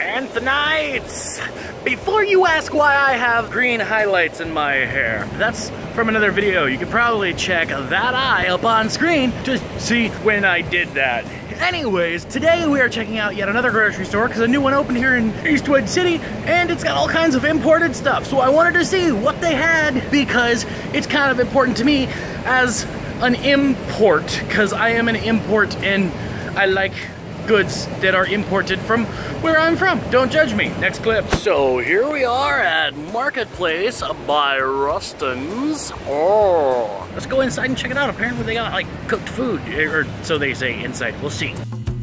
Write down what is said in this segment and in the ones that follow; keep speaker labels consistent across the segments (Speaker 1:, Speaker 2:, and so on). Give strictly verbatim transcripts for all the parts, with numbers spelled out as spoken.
Speaker 1: Anthonites! Before you ask why I have green highlights in my hair, that's from another video. You can probably check that eye up on screen to see when I did that. Anyways, today we are checking out yet another grocery store because a new one opened here in Eastwood City and it's got all kinds of imported stuff. So I wanted to see what they had because it's kind of important to me as an import, because I am an import and I like goods that are imported from where I'm from. Don't judge me. Next clip. So here we are at Marketplace by Rustin's. Oh, let's go inside and check it out. Apparently they got like cooked food, or so they say inside. We'll see.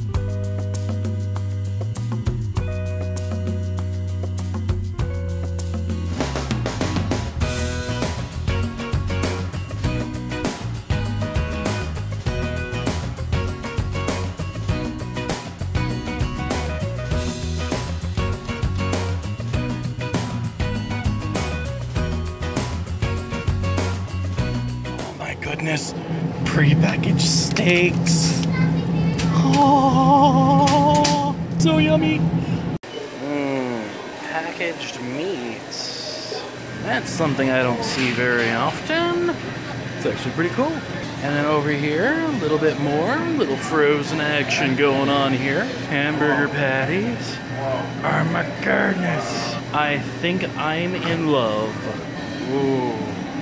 Speaker 1: Goodness, pre-packaged steaks. Oh, so yummy. Mmm, packaged meats. That's something I don't see very often. It's actually pretty cool. And then over here, a little bit more, a little frozen action going on here. Hamburger patties. Oh my goodness. I think I'm in love. Ooh.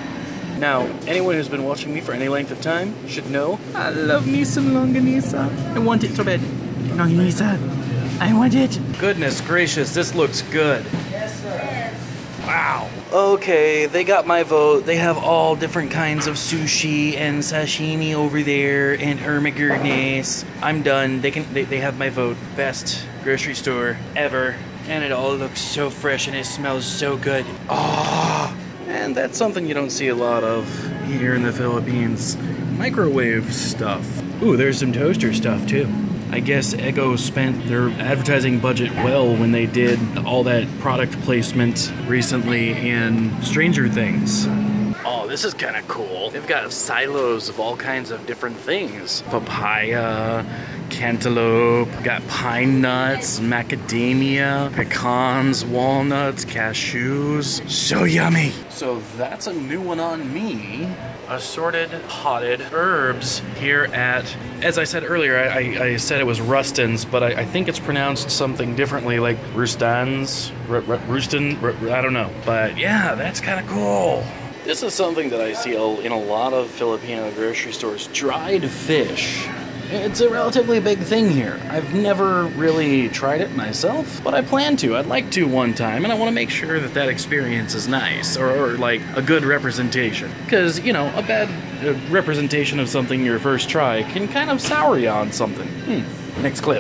Speaker 1: Now, anyone who's been watching me for any length of time should know I love me some longanisa. I want it so bad. Longanisa. I want it. Goodness gracious, this looks good.
Speaker 2: Yes, sir.
Speaker 1: Wow. Okay, they got my vote. They have all different kinds of sushi and sashimi over there and oh my goodness. I'm done. They can they, they have my vote. Best grocery store ever. And it all looks so fresh and it smells so good. Oh. And that's something you don't see a lot of here in the Philippines. Microwave stuff. Ooh, there's some toaster stuff too. I guess Eggo spent their advertising budget well when they did all that product placement recently in Stranger Things. Oh, this is kind of cool. They've got silos of all kinds of different things. Papaya, cantaloupe, got pine nuts, macadamia, pecans, walnuts, cashews. So yummy. So that's a new one on me. Assorted potted herbs here at, as I said earlier, I, I said it was Rustin's, but I, I think it's pronounced something differently, like Rustan's, R R Rustin, R I don't know. But yeah, that's kind of cool. This is something that I see in a lot of Filipino grocery stores, dried fish. It's a relatively big thing here. I've never really tried it myself, but I plan to. I'd like to one time, and I want to make sure that that experience is nice, or, or like a good representation. Because, you know, a bad uh, representation of something your first try can kind of sour you on something. Hmm. Next clip.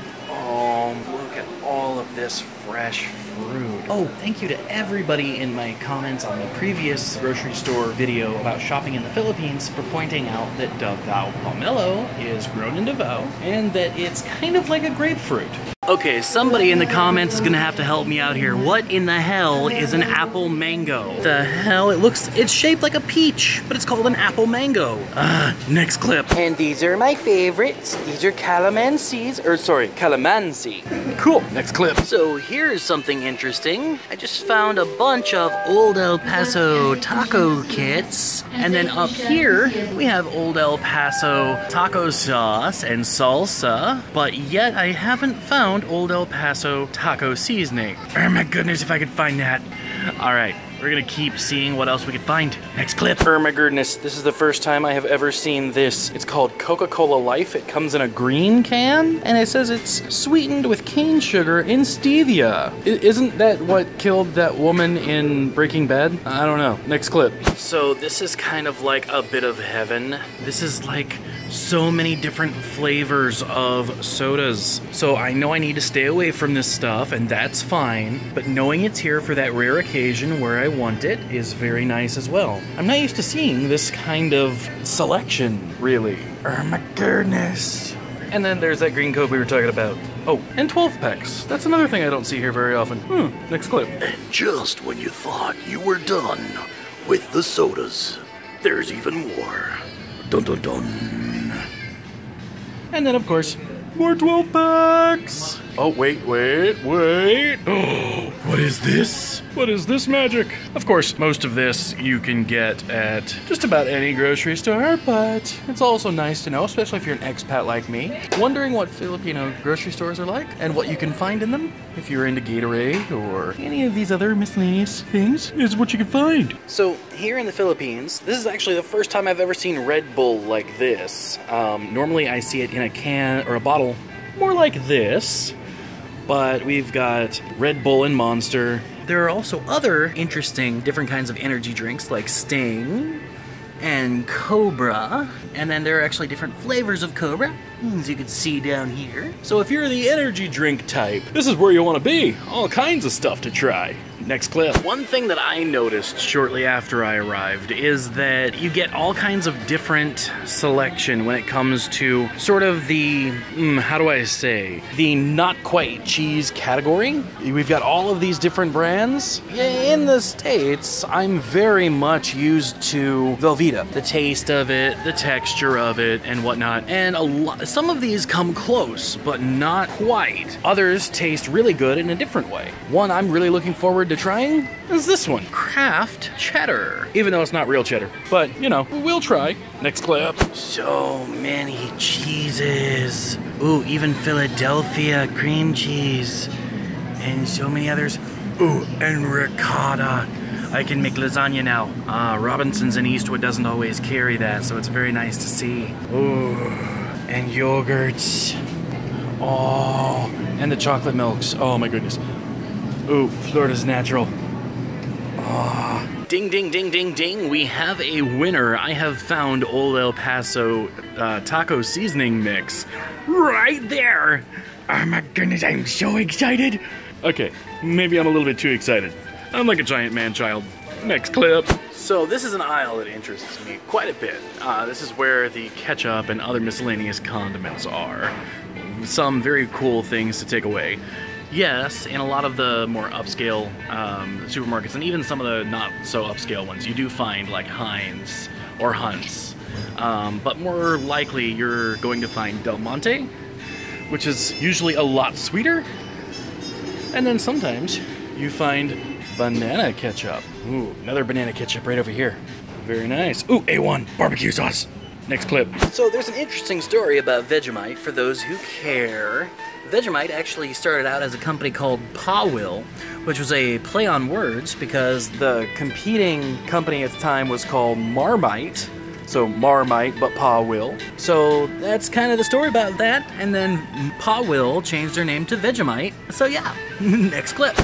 Speaker 1: Oh, look at all of this fresh fruit. Oh, thank you to everybody in my comments on the previous grocery store video about shopping in the Philippines for pointing out that Davao Pomelo is grown in Davao and that it's kind of like a grapefruit. Okay, somebody in the comments is gonna have to help me out here. What in the hell is an apple mango? The hell? It looks, it's shaped like a peach, but it's called an apple mango. Uh, next clip. And these are my favorites. These are calamansies, or sorry, calamansi. Cool, next clip. So here's something interesting. I just found a bunch of Old El Paso taco kits. And then up here, we have Old El Paso taco sauce and salsa, but yet I haven't found Old El Paso taco seasoning. Oh my goodness, if I could find that. All right, we're gonna keep seeing what else we can find. Next clip. Oh my goodness, this is the first time I have ever seen this. It's called Coca-Cola Life. It comes in a green can, and it says it's sweetened with cane sugar and stevia. I isn't that what killed that woman in Breaking Bad? I don't know. Next clip. So this is kind of like a bit of heaven. This is like so many different flavors of sodas. So I know I need to stay away from this stuff, and that's fine, but knowing it's here for that rare occasion where I want it is very nice as well. I'm not used to seeing this kind of selection, really. Oh my goodness. And then there's that green Coke we were talking about. Oh, and twelve packs. That's another thing I don't see here very often. Hmm, next clip.
Speaker 3: And just when you thought you were done with the sodas, there's even more. Dun dun dun.
Speaker 1: And then, of course, More twelve packs! Oh, wait, wait, wait. Oh, what is this? What is this magic? Of course, most of this you can get at just about any grocery store, but it's also nice to know, especially if you're an expat like me, wondering what Filipino grocery stores are like and what you can find in them. If you're into Gatorade or any of these other miscellaneous things, is what you can find. So here in the Philippines, this is actually the first time I've ever seen Red Bull like this. Um, normally I see it in a can or a bottle more like this. But we've got Red Bull and Monster. There are also other interesting different kinds of energy drinks like Sting and Cobra. And then there are actually different flavors of Cobra, as you can see down here. So if you're the energy drink type, this is where you want to be. All kinds of stuff to try. Next clip. One thing that I noticed shortly after I arrived is that you get all kinds of different selection when it comes to sort of the, mm, how do I say, the not quite cheese category. We've got all of these different brands. In the States, I'm very much used to Velveeta. The taste of it, the texture of it, and whatnot. And a lot, some of these come close, but not quite. Others taste really good in a different way. One I'm really looking forward to trying is this one, Kraft Cheddar. Even though it's not real cheddar, but you know, we'll try. Next clip. So many cheeses. Ooh, even Philadelphia cream cheese. And so many others. Ooh, and ricotta. I can make lasagna now. Ah, Robinson's in Eastwood doesn't always carry that, so it's very nice to see. Ooh, and yogurts. Oh, and the chocolate milks. Oh my goodness. Ooh, Florida's natural. Oh. Ding, ding, ding, ding, ding. We have a winner. I have found Old El Paso uh, taco seasoning mix right there. Oh my goodness, I'm so excited. Okay, maybe I'm a little bit too excited. I'm like a giant man-child. Next clip. So this is an aisle that interests me quite a bit. Uh, this is where the ketchup and other miscellaneous condiments are. Some very cool things to take away. Yes, in a lot of the more upscale um, supermarkets, and even some of the not so upscale ones, you do find like Heinz or Hunt's. Um, but more likely you're going to find Del Monte, which is usually a lot sweeter. And then sometimes you find banana ketchup. Ooh, another banana ketchup right over here. Very nice. Ooh, A one barbecue sauce. Next clip. So there's an interesting story about Vegemite for those who care. Vegemite actually started out as a company called Pawil, which was a play on words because the competing company at the time was called Marmite. So Marmite, but Pawil. So that's kind of the story about that. And then Pawil changed their name to Vegemite. So yeah, next clip.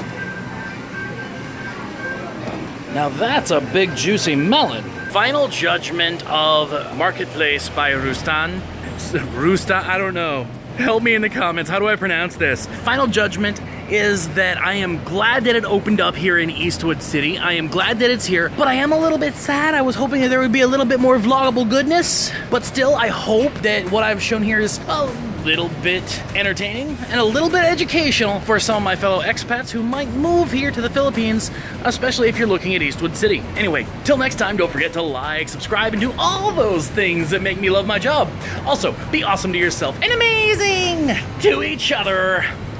Speaker 1: Now that's a big juicy melon. Final judgment of Marketplace by Rustan. Rustan, I don't know. Help me in the comments. How do I pronounce this? Final judgment is that I am glad that it opened up here in Eastwood City. I am glad that it's here, but I am a little bit sad. I was hoping that there would be a little bit more vloggable goodness, but still, I hope that what I've shown here is a little bit entertaining and a little bit educational for some of my fellow expats who might move here to the Philippines, especially if you're looking at Eastwood City. Anyway, till next time, don't forget to like, subscribe, and do all those things that make me love my job. Also, be awesome to yourself and amazing to each other.